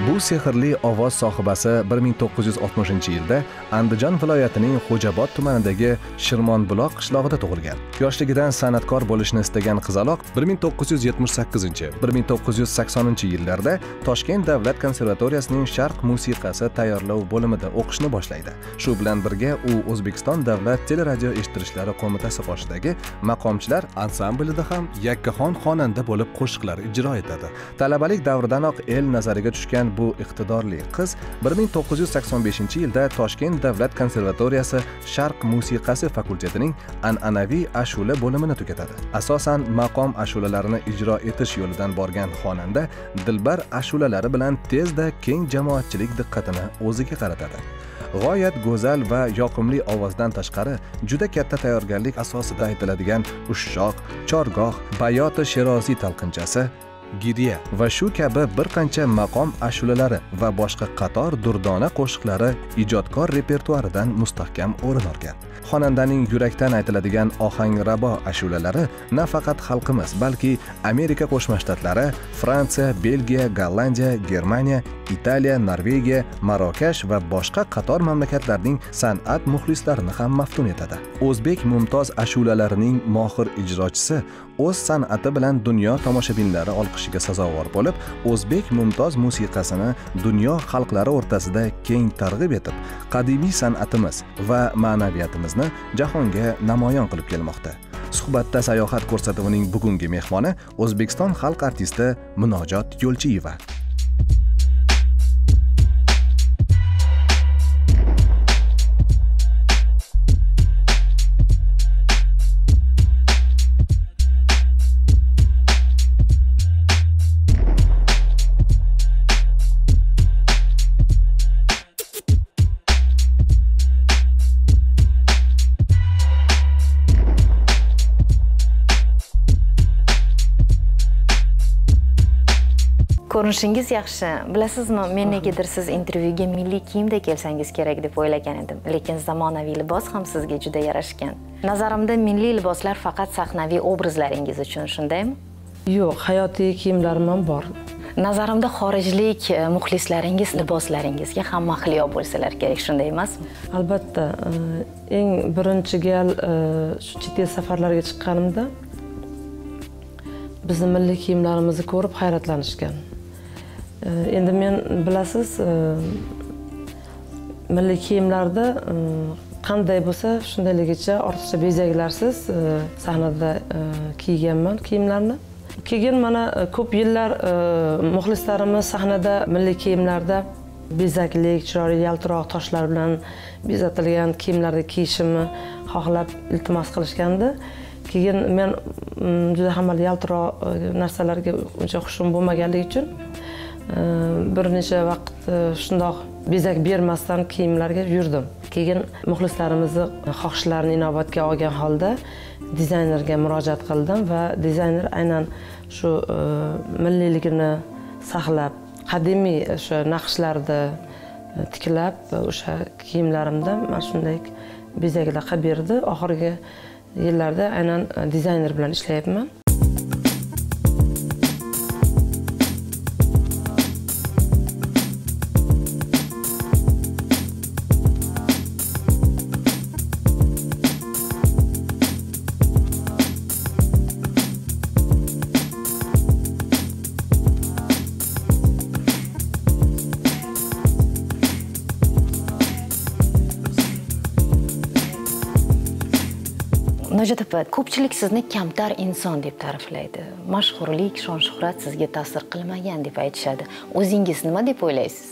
Bu sehrli ovoz sohibasi 1960-yilda Andijon viloyatining Xo'jobod tumanidagi Shirmonbuloq qishlog'ida tug'ilgan. Yoshligidan san'atkor bo'lishni istagan qizaloq 1978-1980-yillarda Toshkent davlat konservatoriyasining sharq musiqasi tayyorlov bo'limida o'qishni boshlaydi. Shu bilan birga u O'zbekiston davlat teleradio eshittirishlar qo'mitasi qoshidagi maqomchilar ansamblida ham yakkaxon xonanda bo'lib qo'shiqlar ijro etadi. Talabalik davridanoq el nazariga tushgan bu iqtidorli qiz 1985-yilda Toshkent davlat konservatoriyasi sharq musiqasi fakultetining an'anaviy ashula bo'limini tugatadi. Asosan maqom ashulalarini ijro etish yo'lidan borgan xonanda dilbar ashulalari bilan tezda keng jamoatchilik diqqatini o'ziga qaratadi. G'oyat go'zal va yoqimli ovozdan tashqari juda katta tayyorgarlik asosida aytiladigan Ushshoq, Chorgoh, Bayoti Sheroziy talqinchasi, Girya va shu kabi bir qancha maqom ashulalari va boshqa qator durdona qo'shiqlari ijodkor repertuaridan mustahkam o'rin olgan. Xonandaning yurakdan aytiladigan ohangrabo ashulalari nafaqat xalqimiz, balki Amerika Qo'shma Shtatlari, Fransiya, Belgiya, Gollandiya, Germaniya, Italiya, Norvegiya, Marokash va boshqa qator mamlakatlarning san'at muxlislarini ham maftun etadi. O'zbek mumtoz ashulalarining mohir ijrochisi o'z san'ati bilan dunyo tomoshabinlari olqishiga sazovor bo'lib, o'zbek mumtoz musiqasini dunyo xalqlari o'rtasida keng targ'ib etib, qadimiy san'atimiz va ma'naviyatimizni jahonga namoyon qilib kelmoqda. Suhbatda sayohat ko'rsatuvining bugungi mehmoni O'zbekiston xalq artisti Munojot Yo'lchiyeva. Ko'rinishingiz yaxshi. Bilasizmi, men negadir siz intervyuga milliy kiyimda kelsangiz kerak deb o'ylagan edim, lekin zamonaviy libos ham sizga juda yarashgan. Nazarimda milliy liboslar faqat sahnaviy obrazlaringiz uchun, shundaymi? Yo'q, hayotiy kiyimlarim ham bor. Nazarimda xorijlik muxlislaringiz liboslaringizga ham mahliyo bo'lsalar kerak, shunday emasmi? Albatta, eng birinchi gal shu chet el safarlarga chiqqanimda bizning milliy kiyimlarimizni ko'rib hayratlanishgan. Endi men bilasiz, milliy kiyimlarda qanday bo'lsa shundayligicha ortiqcha bezaklarsiz sahnada kiyganman kiyimlarni. Keyin mana ko'p yillar muxlislarimiz sahnada milliy kiyimlarda bezaklik, chiroyli yaltiroq toshlar bilan bezatilgan kiyimlarni kiyishimni xohlab iltimos qilishgandi. Keyin men juda ham yaltiroq narsalarga uncha xushim bo'lmaganligi uchun bir necha vaqt shundoq bezak bermasdan kiyimlarga yurdim. Keyin muxlislarimizni xohishlarini inobatga olgan holda dizaynerga murojaat qildim va dizayner aynan shu milliyligini saqlab, qadimiy o'sha naqshlarni tiklab, o'sha kiyimlarimda mana shunday bezaklar qilib berdi. Oxirgi yillarda aynan dizayner bilan ishlayapman. Munojot opa, ko'pchilik sizni kamtar inson deb ta'riflaydi. Mashhurlik, shon-shuhrat sizga ta'sir qilmagan deb aytishadi. O'zingiz nima deb o'ylaysiz?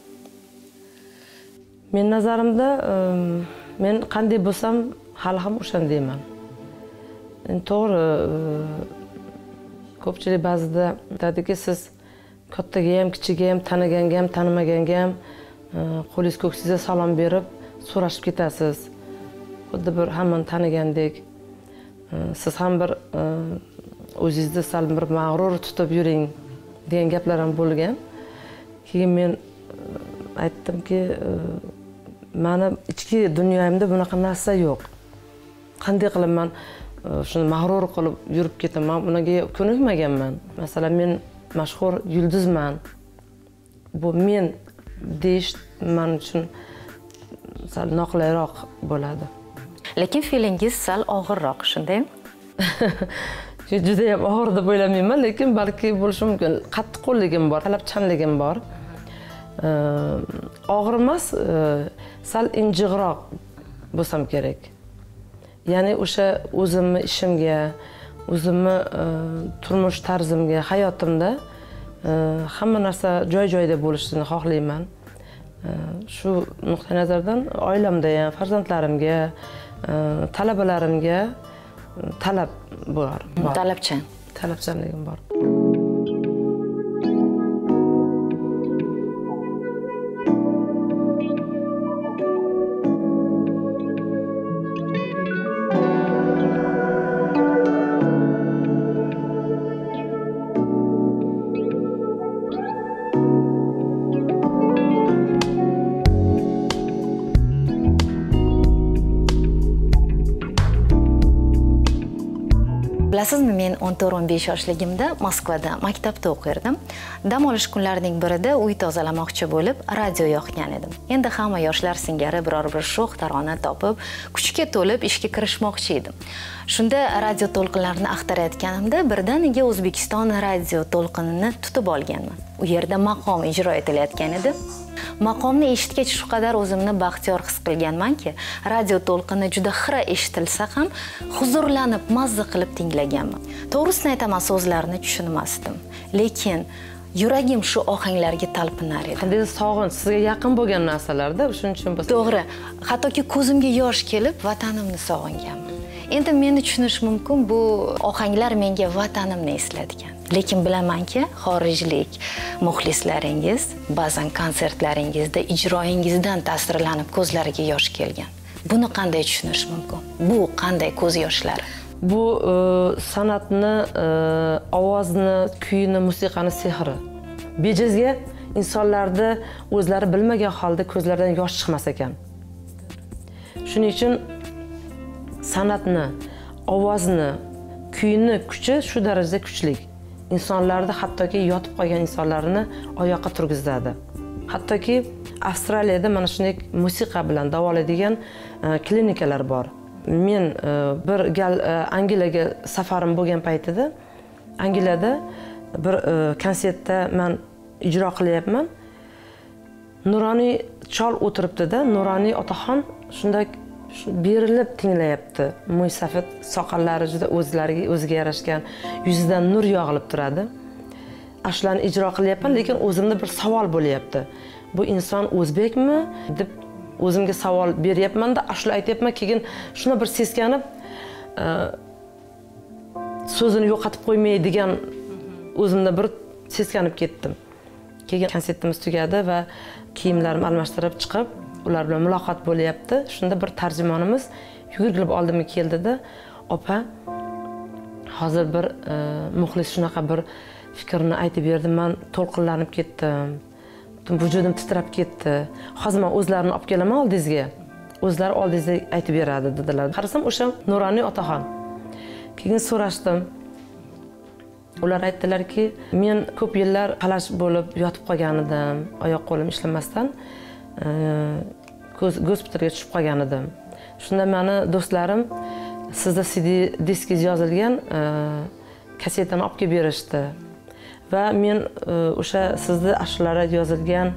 Men nazarimda men qanday bo'lsam, hali ham o'shandayman. To'g'ri, ko'pchilik ba'zida aytadiki, siz kattaga ham, kichiga ham, taniganga ham, tanimaganga ham qo'lingiz ko'ksingizga salom berib, so'rashib ketasiz. Xuddi bir hammani tanigandek. Siz ham bir o'zingizni sal bir mag'rur tutib yuring degan gaplar ham bo'lgan. Keyin men aytdimki, meni ichki dunyoyimda bunaqa narsa yo'q. Qanday qilib men shuni mag'rur qilib yurib ketaman? Bunaga ko'nikmaganman. Masalan, men mashhur yulduzman. bu men deyish men uchun sal noqulayroq bo'ladi. Lekin feelingiz sal og'irroq, shundaymi? Juda ham og'ir deb o'ylamayman, lekin balki bo'lishi mumkin. Qattiqqo'lligim bor, talabchanligim bor. Og'ir emas, sal injiqroq bo'lsam kerak. Ya'ni o'sha o'zimni ishimga, o'zimni turmush tarzimga, hayotimda hamma narsa joy-joyida bo'lishini xohlayman. Shu nuqtai nazardan oilamda ham, farzandlarimga, talabalarimga talab bor. Talabchanligim bor. Bilasizmi, men 14-15 yoshligimda Moskvada maktabda o'qirdim. Dam olish kunlarining birida uy tozalamoqchi bo'lib, radio yoqgan edim. Endi hamma yoshlar singari biror bir sho'x tarona topib, kuchga to'lib ishga kirishmoqchi edim. Shunda radio to'lqinlarini axtarayotganimda birdaniga O'zbekiston radio to'lqinini tutib olganman. U yerda maqom ijro etilayotgan edi. Maqomni eshitgach shu qadar o'zimni baxtiyor his qilganmanki, radio to'lqini juda xira eshitilsa ham huzurlanib, mazza qilib tinglaganman. To'g'risini aytaman, so'zlarini tushunmasdim, lekin yuragim shu ohanglarga talpinar edi. Qanday sog'inch, sizga yaqin bo'lgan narsalarda, shuning uchun bo'lsa. To'g'ri, hattoki ko'zimga yosh kelib, vatanimni sog'inganman. Endi meni tushunish mumkin, bu ohanglar menga vatanimni eslatgan. Lekin bilamanki, xorijlik muxlislaringiz ba'zan konsertlaringizda ijroingizdan ta'sirlanib ko'zlariga yosh kelgan. Buni qanday tushunish mumkin? Bu qanday ko'z yoshlari? Bu san'atni, ovozni, kuyni, musiqani sehri. Bejizga insonlarda o'zlari bilmagan holda ko'zlaridan yosh chiqmas ekan. Shuning uchun san'atni, ovozni, kuyni kuchi shu darajada kuchli. İnsanlarda hattoki yotib qolgan insonlarni oyoqqa turgizadi. Hattoki Avstraliyada mana shunday musiqa bilan davolaydigan klinikalar bor. Men bir gal Angliyaga safarim bo'lgan paytida Angliyada bir konsertda men ijro qilyapman. Nuroniy chol o'tiribdi-da, Nuroniy otaxon shunday berilib tinglayapti. Mo'ysafid soqollari juda o'ziga yarashgan, yuzidan nur yog'ilib turadi. Ashlarni ijro qilyapman, lekin o'zimda bir savol bo'lyapti. Bu inson o'zbekmi deb o'zimga savol beryapman-da, ashula aytayapman, keyin shuna bir seskanib, so'zini yo'qotib qo'ymaydigan o'zimda bir seskanib ketdim. Keyin konsertimiz tugadi va kiyimlarimni almashtirib chiqib, ular bilan muloqot bo'lyapti. Shunda bir tarjimonimiz yugurib oldimga keldida, "Opa, hozir bir muxlis shunaqa bir fikrni aytib berdi, men to'lqinlanib ketdim. Butun vujudim titrab ketdi. Hozir men o'zlarini olib kelaman oldingizga. O'zlari oldingizda aytib beradi" dedilar. Qarasam o'sha Nuroniy otaxon. Keyin so'rashdim. Ular aytdilarki, men ko'p yillar qalash bo'lib yotib qolgan edim, oyoq qo'lim ishlamasdan gospitalga tushib qolgan edim. Shunda meni do'stlarim sizda CD diskingiz yozilgan kasetani olib kelib berishdi. Va men o'sha sizda ashulalar yozilgan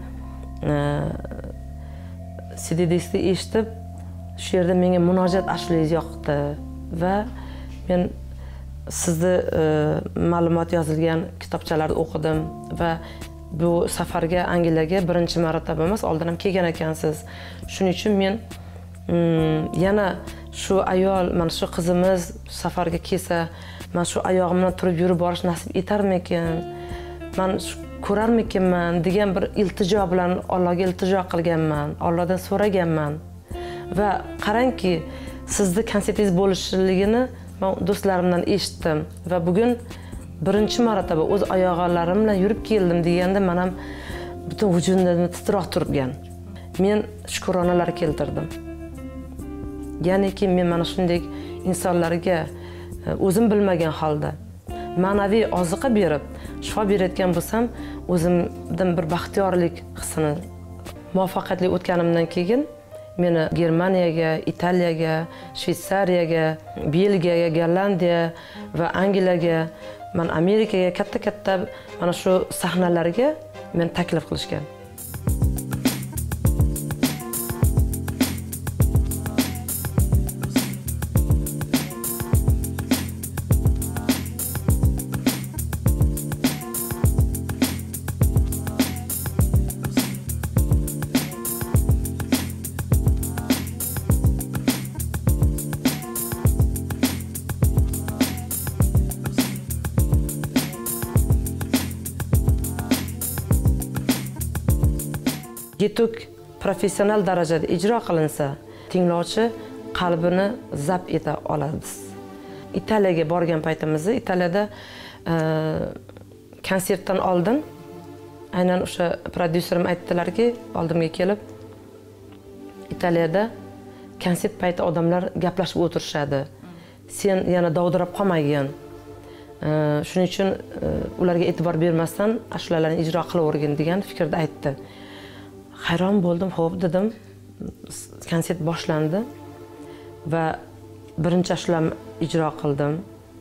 CD diskni eshitib, shu yerda menga munojat ashulangiz yoqdi va men sizni ma'lumot yozilgan kitobchalarni o'qidim va bu safarga Angliyaga birinchi marotaba emas, oldin ham kelgan ekansiz. Shuning uchun men yana shu ayol, mana shu qizimiz safarga kelsa, men shu oyog'im bilan turib yurib borish nasib etarmikin, men ko'rarmikinman degan bir iltijo bilan Allohga iltijo qilganman, Allohdan so'raganman. Va qarangki, sizni konsertingiz bo'lishligini men do'stlarimdan eshitdim va bugun birinchi marotaba o'z oyoqlarim bilan yurib keldim deganda men ham butun vujudimda titroq turgan. Men shukronalar keltirdim. Ya'niki men mana shunday insonlarga o'zim bilmagan holda ma'naviy oziqa berib, shifo berayotgan bo'lsam, o'zimdan bir baxtiyorlik hissini muvaffaqiyatli o'tganimdan keyin meni Germaniyaga, Italiyaga, Shveysariyaga, Belgiyaga, Gollandiya va Angliyaga, men Amerikaga katta mana shu sahnalarga meni taklif qilishgan. Yetuk professional darajada ijro qilinsa, tinglovchi qalbini zabt eta oladi. Italiyaga borgan paytimizda, Italiyada konsertdan oldin aynan o'sha prodyuserim aytdilarki, oldimga kelib, Italiyada konsert payti odamlar gaplashib o'tirishadi. Sen yana dovdirab qolmagin. Shuning uchun ularga e'tibor bermasdan ashulalarni ijro qilavergin degan fikrda aytdi. Hayron bo'ldim, xo'p dedim. Konsert boshlandi va birinchi ashulamni ijro qildim.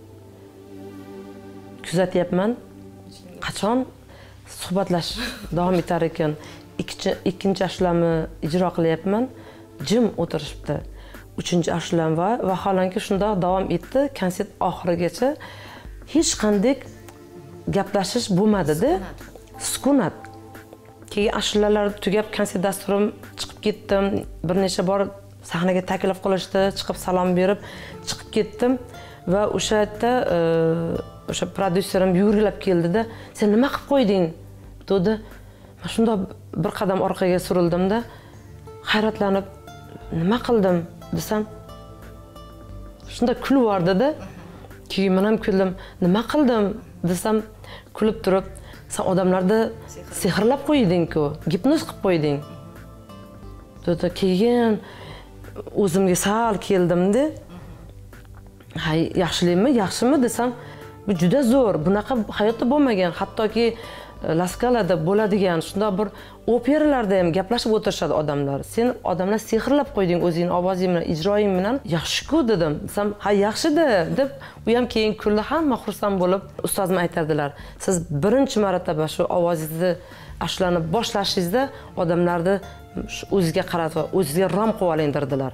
Kuzatyapman, qachon suhbatlash davom etar ekan. Ikkinchi ashulamni ijro qilyapman, jim o'tirishibdi. Uchinchi ashulam va vaholanki shundoq davom etdi. Konsert oxirigacha hech qanday gaplashish bo'lmadi-da. Sukunat. Keyin ashulalar tugab, konsert dasturim chiqib ketdim. Bir necha bor sahnaga taklif qilishdi, chiqib salom berib chiqib ketdim va o'sha yerda o'sha prodyuserim yugurgilab keldi-da, "Sen nima qilib qo'yding?" dedi. Men shunda bir qadam orqaga surildim-da, hayratlanib, "Nima qildim?" desam, shunda kulib yubordi-da. Keyin men ham kuldim. "Nima qildim?" desam, kulib turib, "Sen odamlarni sehrlab qo'yding-ku, gipnoz qilib qo'yding." Dedi. Keyin o'zimga sal keldim-da. "Hay, yaxshilikmi, yaxshimi?" desam, "Bu juda zo'r. Bunaqa hayotda bo'lmagan. Hattoki La Scalada bo'ladigan shunda bir operalarda ham gaplashib o'tirishadi odamlar. Sen odamlar sehrlab qo'yding o'zingning ovozing bilan, ijroing bilan. Yaxshi-ku" dedim. Desam, "Ha, yaxshi-da" deb, u ham keyin kuldi, hamma xursand bo'lib, ustozim aytardilar, "Siz birinchi marotaba shu ovozingizni ashulani boshlashingizda odamlarni o'ziga qaratib, o'ziga rom qilib oling" derdilar.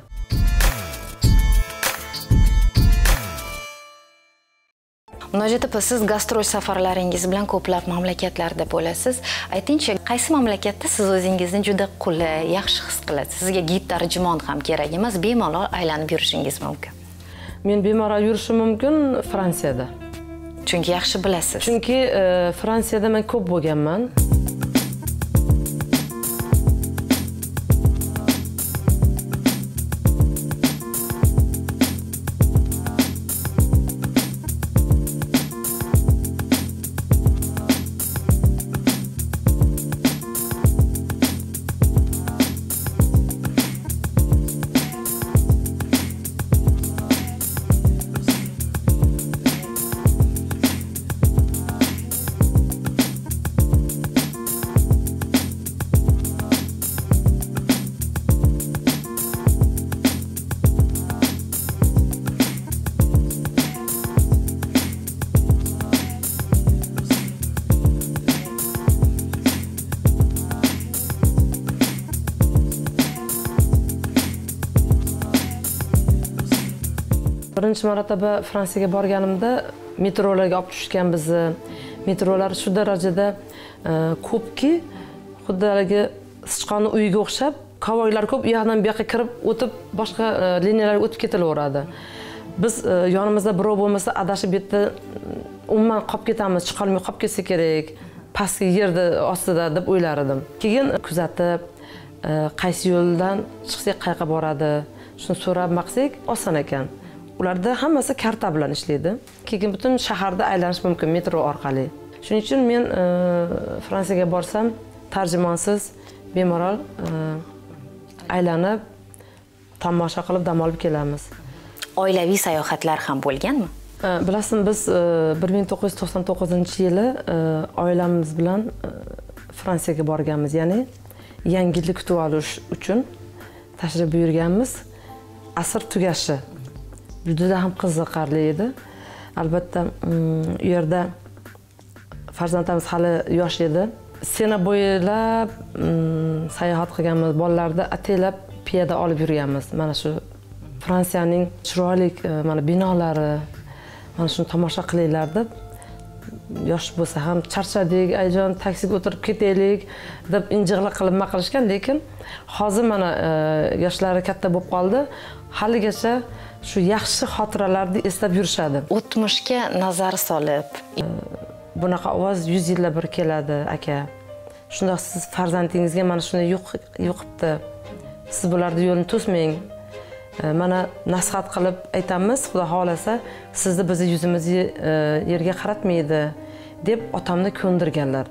Munojat opa, siz gastrol safarlaringiz bilan ko'plab mamlakatlarda bo'lasiz. Aytingchi, qaysi mamlakatda siz o'zingizni juda qulay, yaxshi his qilasiz? Sizga gid tarjimon ham kerak emas, bemalol aylanib yurishingiz mumkin. Men bemalol yurishim mumkin Fransiyada. Chunki yaxshi bilasiz. Chunki Fransiyada men ko'p bo'lganman. Birinchi marotaba Fransiyaga borganimda metrolarga olib tushgan bizni. Metrolar shu darajada ko'pki, xuddi haligi sichqonning uyiga o'xshab, kavoylar ko'p, u yoqdan bu yoqqa kirib o'tib, boshqa liniyalarga o'tib ketilaveradi. Biz yonimizda birov bo'lmasa, adashib yerda umuman qolib ketamiz, chiqolmay qolib ketsa kerak, pastki yerda ostida deb o'ylar edim. Keyin kuzatib, qaysi yo'ldan chiqsak qayerga boradi, shuni so'rab maqsak oson ekan. Ularda hammasi karta bilan ishlaydi. Keyin butun shaharda aylanish mumkin metro orqali. Shuning uchun men Fransiyaga borsam, tarjimonsiz bemalol aylanib, tomosha qilib dam olib kelamiz. Oilaviy sayohatlar ham bo'lganmi? Bilasizmi, biz 1999-yili oilamiz bilan Fransiyaga borganmiz, ya'ni yangi yilni kutib olish uchun tashrif buyurganmiz. Asr tugashi juda ham qiziqarli edi. Albatta, u yerda farzandimiz hali yosh edi. Sena bo'ylab sayohat qilganmiz, bolalarni ataylab piyoda olib yurganmiz. Mana shu Fransiyaning chiroyli mana binolari, mana shuni tomosha qilinglar deb, yosh bo'lsa ham charchadik, ayjon taksiga o'tirib ketaylik deb injiqlik qilib qilishgan, lekin hozir mana yoshlari katta bo'lib qoldi, haligacha shu yaxshi xotiralarni eslab yurishadi. O'tmishga nazar solib, bunaqa ovoz 100 yilda bir keladi, aka. Shundoq siz farzandingizga mana shuni yuqibdi. Siz bularni yo'lini to'smang. Mana nasihat qilib aytamiz, Xudo xolasa, sizni bizni yuzimizni yerga qaratmaydi deb otamni ko'ndirganlar.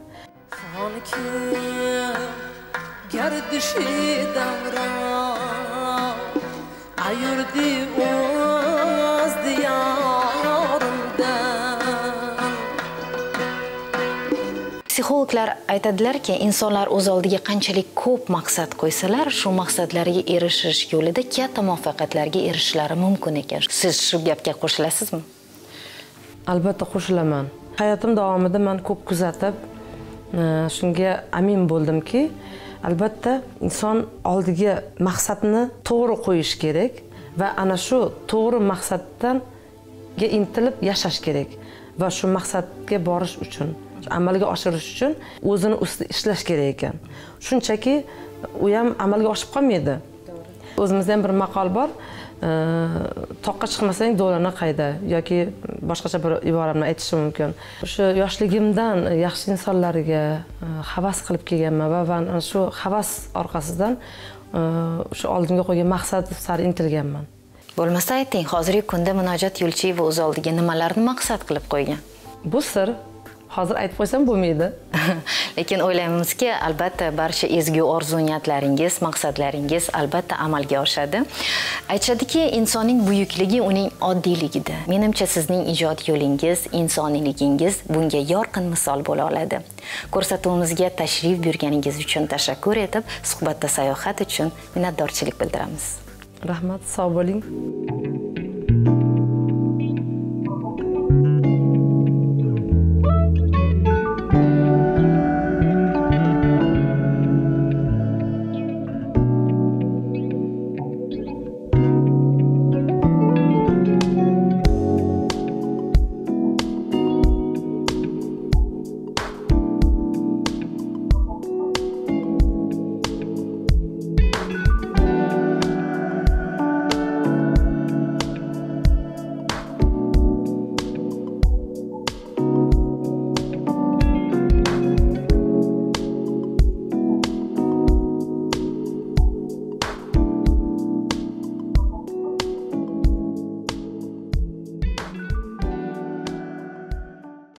Psixologlar aytadilar-ki, insonlar o'z oldiga qanchalik ko'p maqsad qo'ysalar, shu maqsadlariga erishish yo'lida katta muvaffaqiyatlarga erishishlari mumkin ekan. Siz shu gapga qo'shilasizmi? Albatta qo'shilaman. Hayotim davomida men ko'p kuzatib, shunga amin bo'ldimki, albatta inson oldiga maqsadni to'g'ri qo'yish kerak va ana shu to'g'ri maqsaddan intilib yashash kerak va shu maqsadga borish uchun, amalga oshirish uchun o'zini ustida ishlash kerak ekan. Shunchaki u ham amalga oshib qolmaydi. O'zimizda ham bir maqol bor, toqqa chiqmasang do'lana qayda, yoki boshqacha bir ibora bilan aytishim mumkin. O'sha yoshligimdan yaxshi insonlarga havas qilib kelganman va ana shu havas orqasidan o'sha oldimga qo'ygan maqsad sari intilganman. Bo'lmasa ayting, hozirgi kunda Munojot Yo'lchiyeva o'z oldiga nimalarni maqsad qilib qo'ygan? Bu sir. Hozir aytib qo'ysam bo'lmaydi. Lekin o'ylaymizki, albatta barcha ezgu orzu-niyatlaringiz, maqsadlaringiz albatta amalga oshadi. Aytishadiki, insonning buyukligi uning oddiyligida. Menimcha sizning ijod yo'lingiz, insoniyligingiz bunga yorqin misol bo'la oladi. Ko'rsatuvimizga tashrif buyurganingiz uchun tashakkur etib, suhbatda sayohat uchun minnatdorchilik bildiramiz. Rahmat, sog' bo'ling.